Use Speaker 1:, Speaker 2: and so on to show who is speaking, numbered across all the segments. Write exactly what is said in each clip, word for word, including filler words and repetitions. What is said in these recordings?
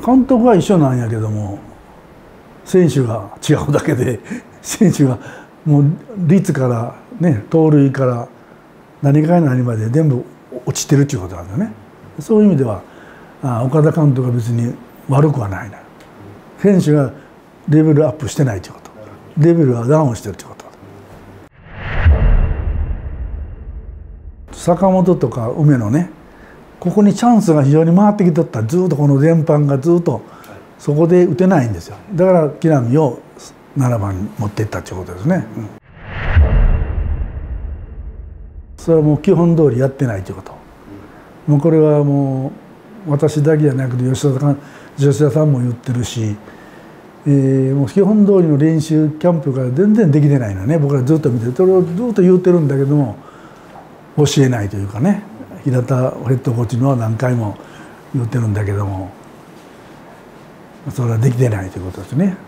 Speaker 1: 監督は一緒なんやけども選手が違うだけで選手がもう率からね盗塁から何から何まで全部落ちてるっていうことなんだよね。そういう意味ではあ岡田監督は別に悪くはないな。選手がレベルアップしてないということ、レベルはダウンしてるということ。坂本とか梅野ね、ここにチャンスが非常に回ってきとったらずっとこの前半がずっとそこで打てないんですよ。だから木浪をななばんに持っていったということですね、うん、それはもう基本通りやってないということ。もうこれはもう私だけじゃなくて吉田さん、吉田さんも言ってるし、えー、もう基本通りの練習キャンプが全然できてないのね。僕らずっと見てそれをずっと言うてるんだけども教えないというかね、平田ヘッドコーチのは何回も言ってるんだけどもそれはできてないということですね。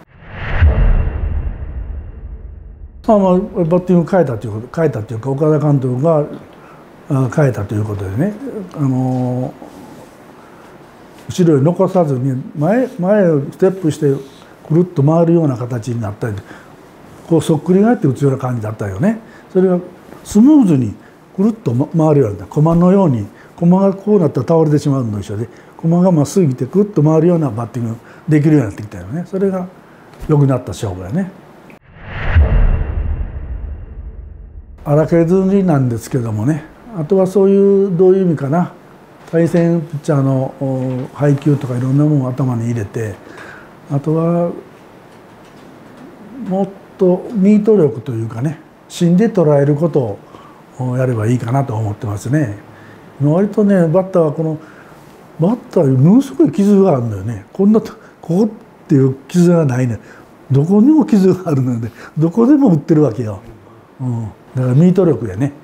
Speaker 1: まあまあバッティング変えたということ変えたというか岡田監督が変えたということでね、あの後ろに残さずに前前をステップしてくるっと回るような形になったりこうそっくり返って打つような感じだったよね。それがスムーズにくるっと回るようになった。駒のように駒がこうなったら倒れてしまうのと一緒で駒がまっすぐ来てくるっと回るようなバッティングできるようになってきたよね。それが良くなった勝負だね。荒削りなんですけどもね、あとはそういうどういう意味かな、対戦ピッチャーの配球とかいろんなものを頭に入れて、あとはもっとミート力というかね芯で捉えることをやればいいかなと思ってますね。割とねバッターはこのバッターにものすごい傷があるんだよね。こんなここっていう傷がないね。どこにも傷があるのでどこでも打ってるわけよ、うん、だからミート力やね。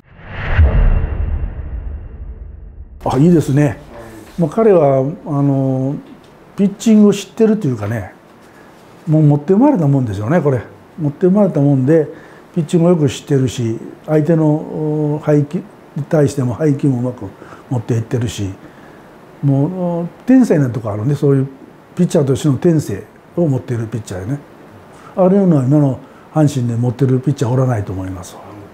Speaker 1: あ、いいですね。もう彼はあのピッチングを知ってるというかね、もう持って生まれたもんですよね。これ持って生まれたもんでピッチングもよく知ってるし、相手の配球に対しても配球もうまく持っていってるし、もう天性なとこあるね。そういうピッチャーとしての天性を持っているピッチャーよね。あるのは今の阪神で持ってるピッチャーおらないと思います。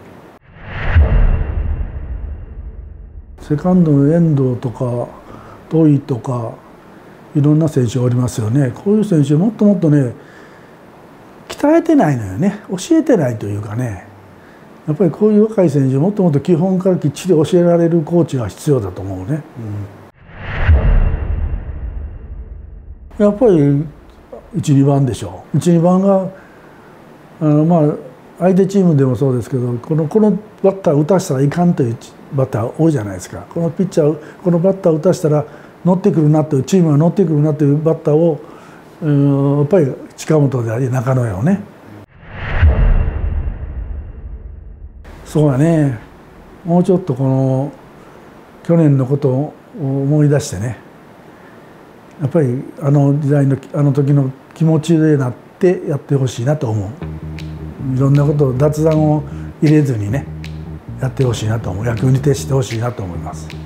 Speaker 1: セカンドの遠藤とか戸井とかいろんな選手がおりますよね。こういう選手もっともっとね鍛えてないのよね。教えてないというかね、やっぱりこういう若い選手もっともっと基本からきっちり教えられるコーチが必要だと思うね、うん、やっぱりいち、にばんでしょう。いち、にばんがあのまあ相手チームでもそうですけど、このこのバッター打たせたらいかんというバッター多いじゃないですか。このピッチャーこのバッター打たせたら乗ってくるなというチームが乗ってくるなというバッターをやっぱり近本であり中野よね。そうだね。もうちょっとこの去年のことを思い出してね、やっぱりあの時代のあの時の気持ちでなってやってほしいなと思う。いろんなことを脱談を入れずにねやってほしいなと思う。野球に徹してほしいなと思います。